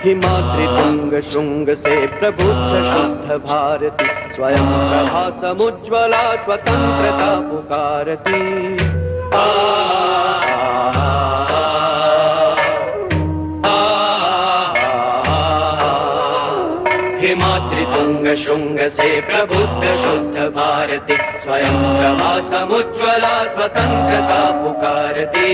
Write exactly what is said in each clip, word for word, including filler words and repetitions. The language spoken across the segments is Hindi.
हिमाद्रि तुंग श्रृंग से प्रबुद्ध शुद्ध भारती, स्वयं प्रभा समुज्ज्वला स्वतंत्रता पुकारती। आ, हिमाद्रि तुंग श्रृंग से प्रबुद्ध शुद्ध भारती, स्वयं प्रभा समुज्ज्वला स्वतंत्रता पुकारती।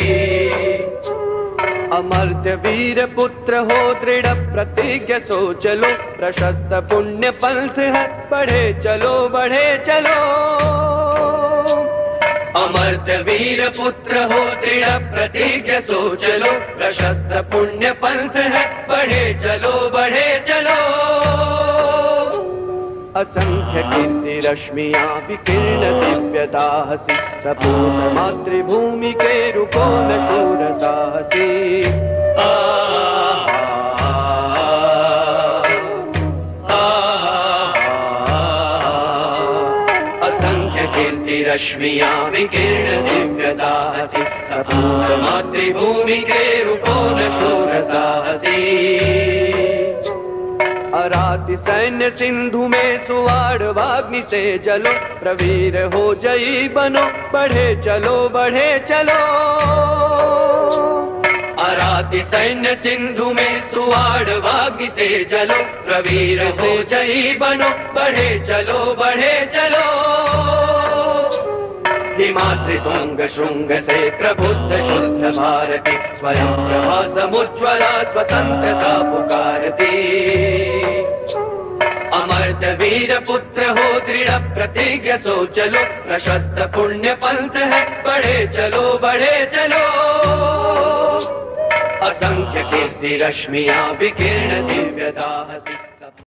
अमर्त्य वीर पुत्र हो दृढ़ प्रतिज्ञ सो चलो, प्रशस्त पुण्य पंथ है बढ़े चलो बढ़े चलो। अमर्त्य वीर पुत्र हो दृढ़ प्रतिज्ञ सो चलो, प्रशस्त पुण्य पंथ है बढ़े चलो बढ़े चलो। असंख्य कीर्ति रश्मियां विकीर्ण दिव्य दाहसी, सपूत मातृभूमि के रुको न शूर साहसी। आ, असंख्य कीर्ति रश्मियां विकीर्ण दिव्य दाहसी, सपूत मातृभूमि के रुको न शूर साहसी। अराति सैन्य सिंधु में सुवाड़ वाग्नि से जलो, प्रवीर हो जयी बनो बढ़े चलो बढ़े चलो। अराति सैन्य सिंधु में सुवाड़ वाग्नि से जलो, प्रवीर हो जयी बनो बढ़े चलो बढ़े चलो। हिमाद्रि तुंग श्रृंग से प्रबुद्ध शुद्ध भारती, स्वयं प्रभा समुज्ज्वला स्वतंत्रता पुकारती। अमर्त्य वीर पुत्र हो दृढ़ प्रतिज्ञ सो चलो, प्रशस्त पुण्य पंथ है बढ़े चलो बढ़े चलो। असंख्य कीर्ति रश्मियां विकीर्ण दिव्य दाहसी।